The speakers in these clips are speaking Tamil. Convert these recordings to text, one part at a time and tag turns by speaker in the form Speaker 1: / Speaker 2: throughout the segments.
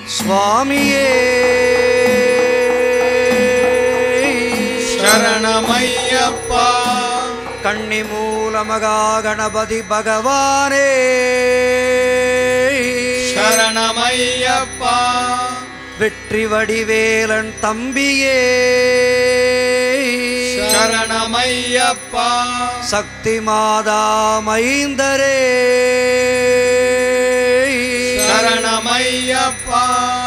Speaker 1: சுவாமியே
Speaker 2: சரணமையப்பா.
Speaker 1: கன்னிமூல மகா கணபதி பகவானே
Speaker 2: சரணமையப்பா.
Speaker 1: வெற்றி வடிவேலன் தம்பியே
Speaker 2: சரணமையப்பா.
Speaker 1: சக்தி மாதா மைந்தரே
Speaker 2: சரணமையப்பா.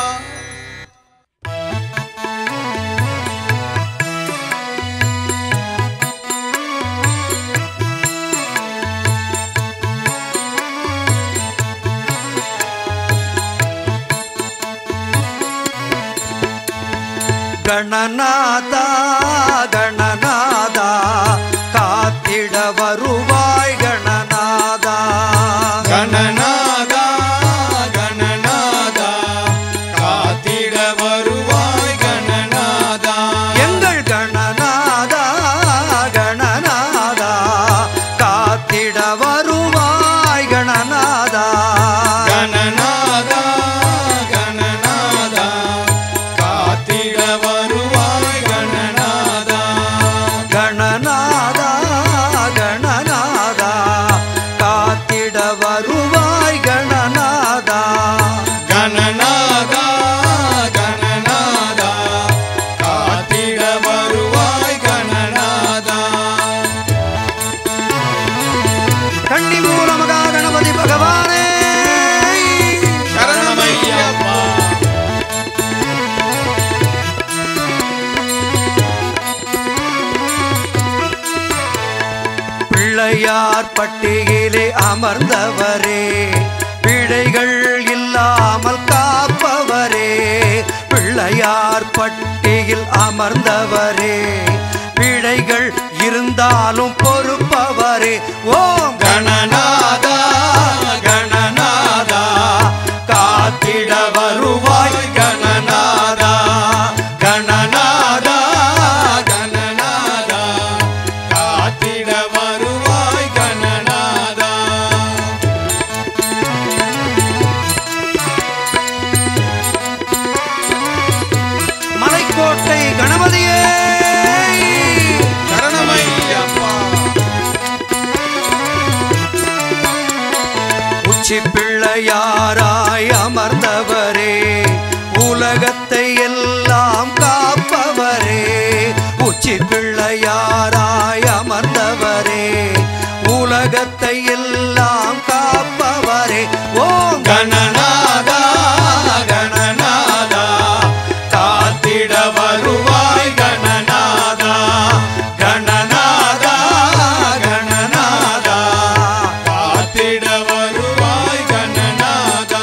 Speaker 1: கணநாதா கணநாதா காத்திட வருவாய் கணநாதா.
Speaker 2: கணநாதா கணநாதா காத்திட வருவாய் கணநாதா.
Speaker 1: எங்கள் கணநாதா கணநாதா காத்திட வருவாய் கணநாதா.
Speaker 2: கணநாதா கணநாதா காத்திட வருவாய் கணநாதா.
Speaker 1: கணநாதா கணநாதா காத்திட வருவாய் கணநாதா.
Speaker 2: கணநாதா கணநாதா காத்திட வருவாய் கணநாதா.
Speaker 1: கன்னிமூல மகா கணபதி பகவானே
Speaker 2: சரணமையப்பா.
Speaker 1: பிள்ளையார் பட்டியிலே அமர்ந்தவரே பிழைகள் இல்லாமல் காப்பவரே. பிள்ளையார் பட்டியில் அமர்ந்தவரே பிழைகள் இருந்தாலும் பொறுப்பவரே. ஓம்
Speaker 2: கணநாதா கணநாதா
Speaker 1: காத்திட வருவாய் கணநாதா.
Speaker 2: கணநாதா கணநாதா காத்திட வருவாய் கணநாதா.
Speaker 1: மலைக்கோட்டை கணபதியே
Speaker 2: சரணமையப்பா.
Speaker 1: உச்சி பிள்ளையாராய் அமர்ந்தவரே உலகத்தை எல்லாம் காப்பவரே. உச்சி பிள்ளையாராய் அமர்ந்தவரே உலகத்தை எல்லாம் காப்பவரே. ஓம்
Speaker 2: கணநாதா கணநாதா காத்திட வருவாய் கணநாதா. கணநாதா கணநாதா காத்திட வருவாய் கணநாதா.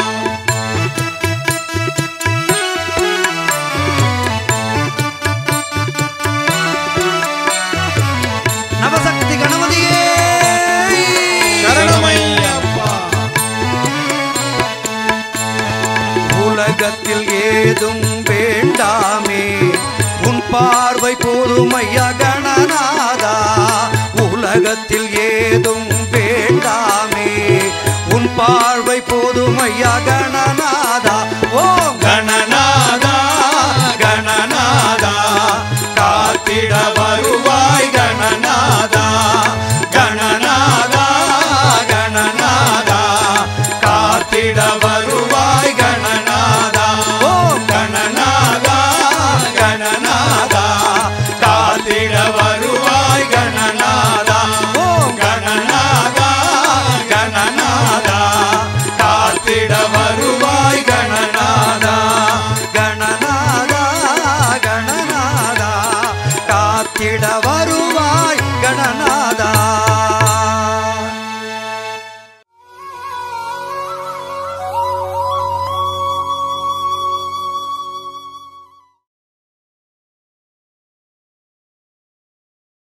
Speaker 1: நவசக்தி கணபதியே
Speaker 2: சரணமையப்பா.
Speaker 1: உலகத்தில் ஏதும் வேண்டாமே உன் பார்வை போதுமையா கணநாதா. உலகத்தில் ஏதும் வேண்டாமே உன் பார்வை போதுமையா கணநாதா. ஓம்
Speaker 2: கணநாதா கணநாதா காத்திட வருவாய் கணநாதா. கணநாதா கணநாதா காத்திட வருவாய் கணநாதா.
Speaker 1: ஓம்
Speaker 2: கணநாதா கணநாதா காத்திட வருவாய் கணநாதா.
Speaker 1: ஓம்
Speaker 2: கணநாதா கணநாதா காத்திட வருவாய் கணநாதா.
Speaker 1: கணநாதா கணநாதா காத்திடவா